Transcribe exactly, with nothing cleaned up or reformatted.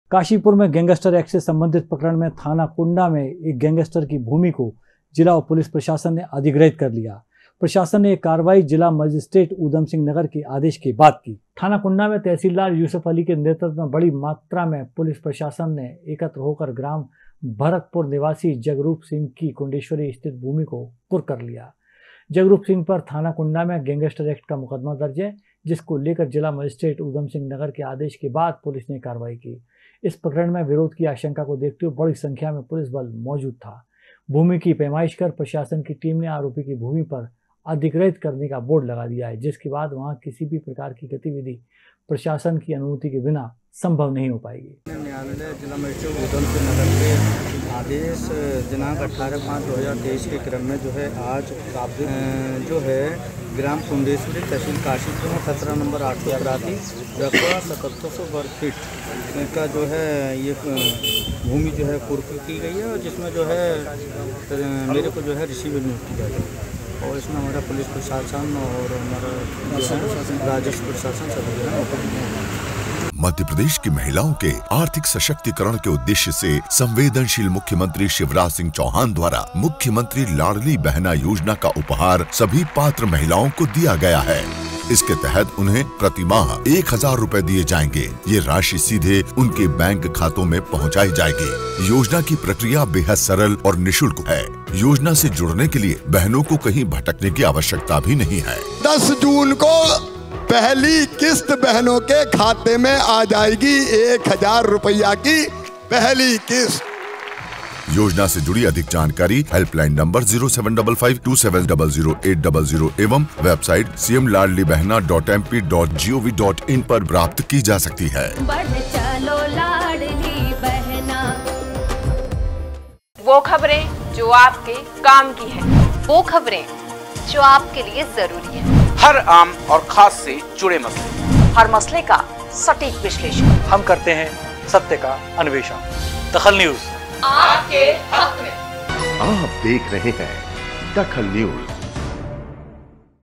काशीपुर में gangster act से संबंधित प्रकरण में थाना कुंडा में एक गैंगस्टर की भूमि को जिला और पुलिस प्रशासन ने अधिग्रहित कर लिया। प्रशासन ने एक कार्रवाई जिला मजिस्ट्रेट उधम सिंह नगर के आदेश के बाद की। थाना कुंडा में तहसीलदार यूसुफ अली के नेतृत्व में बड़ी मात्रा में पुलिस प्रशासन ने एकत्र होकर ग्राम भरतपुर निवासी जगरूप सिंह की कुंडेश्वरी स्थित भूमि को कुर्क कर लिया। जगरूप सिंह पर थाना कुंडा में गैंगस्टर एक्ट का मुकदमा दर्ज है, जिसको लेकर जिला मजिस्ट्रेट उधम सिंह नगर के आदेश के बाद पुलिस ने कार्रवाई की। इस प्रकरण में विरोध की आशंका को देखते हुए बड़ी संख्या में पुलिस बल मौजूद था। भूमि की पैमाइश कर प्रशासन की टीम ने आरोपी की भूमि पर अधिग्रहित करने का बोर्ड लगा दिया है, जिसके बाद वहां किसी भी प्रकार की गतिविधि प्रशासन की अनुमति के बिना संभव नहीं हो पाएगी। न्यायालय जिला मजिस्ट्रेट उधम सिंह नगर के आदेश दिनांक अठारह पाँच दो हज़ार तेईस के क्रम में जो है आज जो है ग्राम कुंडेश्वरी तहसील काशीपुर में खतरा नंबर आठ सौ तिरासी रकबा सतहत्तर सौ वर्ग फीट का जो है ये भूमि जो है कुर्क की गई है, और जिसमें जो है मेरे को जो है रिसीव नियुक्त किया गया, और इसमें हमारा पुलिस प्रशासन और हमारा राजस्व प्रशासन सभी। मध्य प्रदेश की महिलाओं के आर्थिक सशक्तिकरण के उद्देश्य से संवेदनशील मुख्यमंत्री शिवराज सिंह चौहान द्वारा मुख्यमंत्री लाडली बहना योजना का उपहार सभी पात्र महिलाओं को दिया गया है। इसके तहत उन्हें प्रति माह एक हजार रूपए दिए जाएंगे। ये राशि सीधे उनके बैंक खातों में पहुंचाई जाएगी। योजना की प्रक्रिया बेहद सरल और निशुल्क है। योजना से जुड़ने के लिए बहनों को कहीं भटकने की आवश्यकता भी नहीं है। दस जून को पहली किस्त बहनों के खाते में आ जाएगी, एक हजार रुपया की पहली किस्त। योजना से जुड़ी अधिक जानकारी helpline number zero seven double five two seven double zero eight double zero एवं website C M Ladli Behna dot M P dot G O V dot in पर प्राप्त की जा सकती है। बढ़ चलो लाडली बहना। वो खबरें जो आपके काम की है, वो खबरें जो आपके लिए जरूरी है। हर आम और खास से जुड़े मसले, हर मसले का सटीक विश्लेषण हम करते हैं, सत्य का अन्वेषण। दखल न्यूज आपके हक में। आप देख रहे हैं दखल न्यूज।